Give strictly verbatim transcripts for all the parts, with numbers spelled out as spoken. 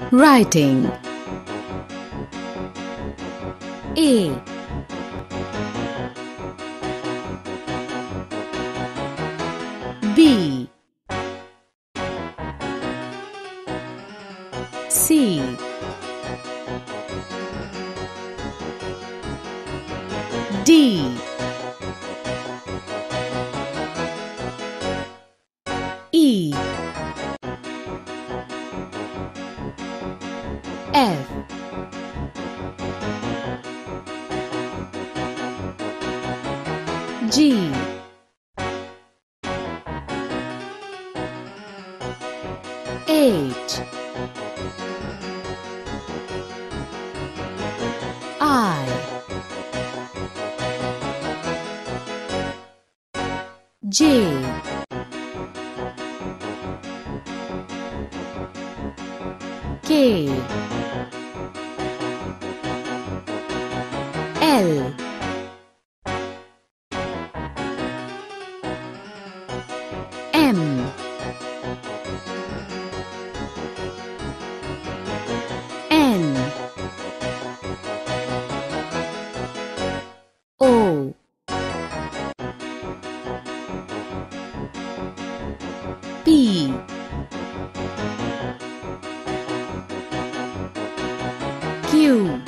Writing. A B C D E F G H I J K L M N O P Q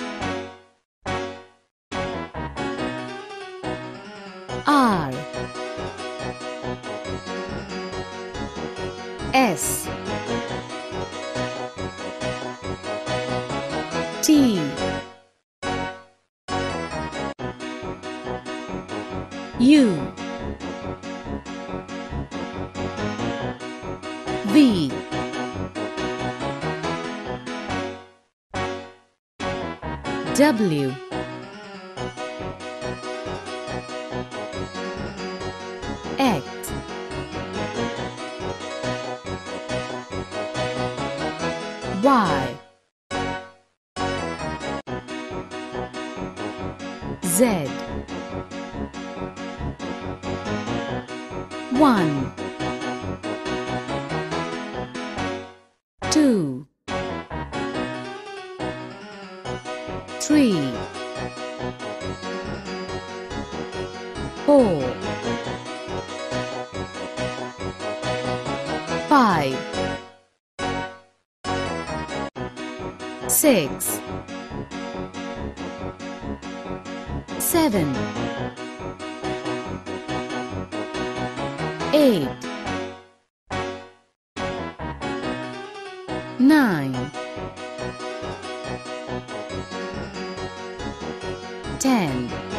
R S T U V W X Y Z one two three four five six seven eight nine ten